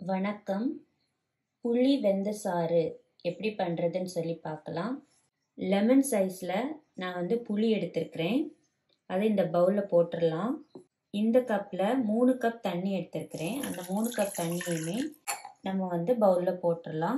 வணக்கம். புளி வெந்த சாறு எப்படி பண்ணுறதுன்னு சொல்லி பார்க்கலாம். லெமன் சைஸில் நான் புளி எடுத்திருக்கிறேன். அதை இந்த பவுலில் போட்டுடலாம். இந்த கப்பில் 3 கப் தண்ணி எடுத்திருக்கிறேன். அந்த 3 கப் தண்ணியுமே நம்ம பவுலில் போட்டுடலாம்.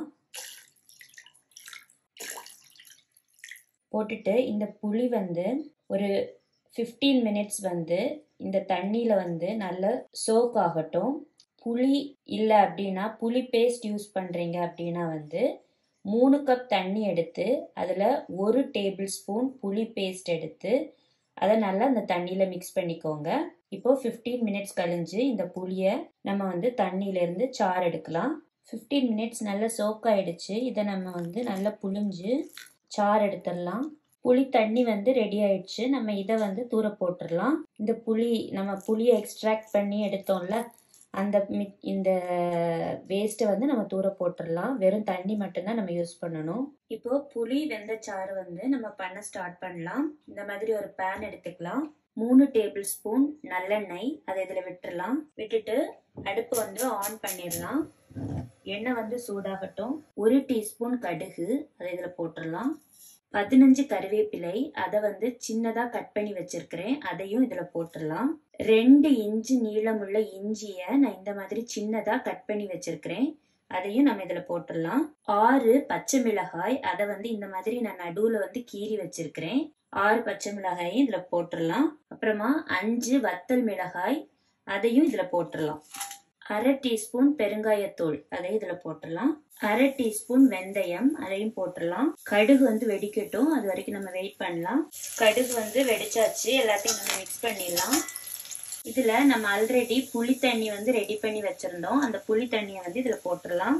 போட்டுட்டு இந்த புளி ஒரு 15 மினிட்ஸ் இந்த தண்ணியில் நல்லா சோக் ஆகட்டும். புளி இல்லை அப்படின்னா புளி பேஸ்ட் யூஸ் பண்ணுறீங்க அப்படின்னா 3 கப் தண்ணி எடுத்து அதில் 1 டேபிள் ஸ்பூன் புளி பேஸ்ட் எடுத்து அதை நல்லா அந்த தண்ணியில் மிக்ஸ் பண்ணிக்கோங்க. இப்போது 15 மினிட்ஸ் கழிஞ்சு இந்த புளியை நம்ம தண்ணியிலேருந்து சாறு எடுக்கலாம். 15 மினிட்ஸ் நல்லா சோக் ஆகிடுச்சு. இதை நம்ம நல்லா புளிஞ்சு சாறு எடுத்துடலாம். புளி தண்ணி ரெடி ஆயிடுச்சு. நம்ம இதை தூர போட்டுடலாம். இந்த புளியை எக்ஸ்ட்ராக்ட் பண்ணி எடுத்தோம்ல, இந்த வேஸ்ட்டை நம்ம தூர போட்டுடலாம். வெறும் தண்ணி மட்டும்தான் நம்ம யூஸ் பண்ணணும். இப்போ புளி வெந்த சாறு நம்ம பண்ண ஸ்டார்ட் பண்ணலாம். இந்த மாதிரி ஒரு பேன் எடுத்துக்கலாம். 3 டேபிள் ஸ்பூன் நல்லெண்ணெய் அதை இதில் விட்டுடலாம். விட்டுட்டு அடுப்பு ஆன் பண்ணிடலாம். எண்ணெய் சூடாகட்டும். 1 டீஸ்பூன் கடுகு அதை இதில் போட்டுடலாம். 15 கருவேப்பிலை அதை சின்னதாக கட் பண்ணி வச்சிருக்கிறேன். அதையும் இதில் போட்டுடலாம். 2 இன்ச்சு நீளமுள்ள இஞ்சியை நான் இந்த மாதிரி சின்னதாக கட் பண்ணி வச்சிருக்கிறேன். அதையும் நம்ம இதில் போட்டுடலாம். 6 பச்சை மிளகாய் அதை இந்த மாதிரி நான் நடுவில் கீறி வச்சிருக்கிறேன். 6 பச்சை மிளகாயும் இதில் போட்டுடலாம். அப்புறமா 5 வத்தல் மிளகாய் அதையும் இதில் போட்டுடலாம். 1/2 டீஸ்பூன் பெருங்காயத்தூள் அதையும் இதில் போட்டுடலாம். 1/2 டீஸ்பூன் வெந்தயம் அதையும் போட்டுடலாம். கடுகு வெடிக்கட்டும். அது வரைக்கும் நம்ம வெயிட் பண்ணலாம். கடுகு வெடிச்சாச்சு. எல்லாத்தையும் நம்ம மிக்ஸ் பண்ணிடலாம். இதில் நம்ம ஆல்ரெடி புளி தண்ணி ரெடி பண்ணி வச்சிருந்தோம். அந்த புளி தண்ணியை இதில் போட்டுடலாம்.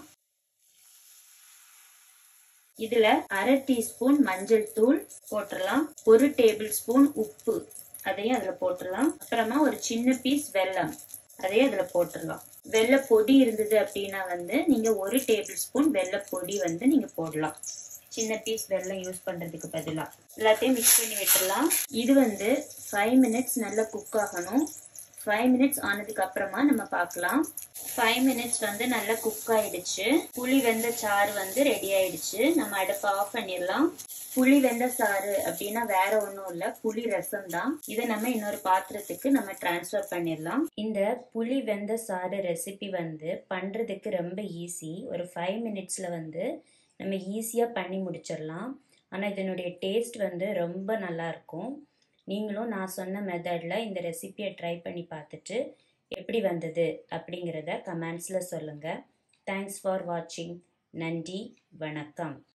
இதில் 1/2 டீஸ்பூன் மஞ்சள் தூள் போட்டுடலாம். 1 டேபிள் ஸ்பூன் உப்பு அதையும் அதில் போட்டுடலாம். அப்புறமா ஒரு சின்ன பீஸ் வெல்லம் அதையும் அதில் போட்டுடலாம். வெள்ளை பொடி இருந்தது அப்படின்னா நீங்க 1 டேபிள் ஸ்பூன் வெள்ளை பொடி நீங்க போடலாம். சின்ன பீஸ் வெல்லம் யூஸ் பண்றதுக்கு பதிலாக எல்லாத்தையும் மிக்ஸ் பண்ணி விட்டுடலாம். இது 5 மினிட்ஸ் நல்லா குக் ஆகணும். 5 மினிட்ஸ் ஆனதுக்கு அப்புறமா நம்ம பார்க்கலாம். 5 மினிட்ஸ் நல்லா குக் ஆயிடுச்சு. புளி வெந்த சாறு ரெடி ஆயிடுச்சு. நம்ம அடுப்பை ஆஃப் பண்ணிடலாம். புளி வெந்த சாறு அப்படின்னா வேற ஒன்றும் இல்லை, புளி ரசம் தான். இதை நம்ம இன்னொரு பாத்திரத்துக்கு நம்ம டிரான்ஸ்ஃபர் பண்ணிடலாம். இந்த புளி வெந்த சாறு ரெசிபி பண்றதுக்கு ரொம்ப ஈஸி. ஒரு 5 மினிட்ஸ்ல நம்ம ஈஸியாக பண்ணி முடிச்சிடலாம். ஆனால் இதனுடைய டேஸ்ட் ரொம்ப நல்லா இருக்கும். நீங்களும் நான் சொன்ன மெத்தடில் இந்த ரெசிபியை ட்ரை பண்ணி பார்த்துட்டு எப்படி வந்தது அப்படிங்கிறத கமெண்ட்ஸில் சொல்லுங்கள். தேங்க்ஸ் ஃபார் வாட்சிங். நன்றி, வணக்கம்.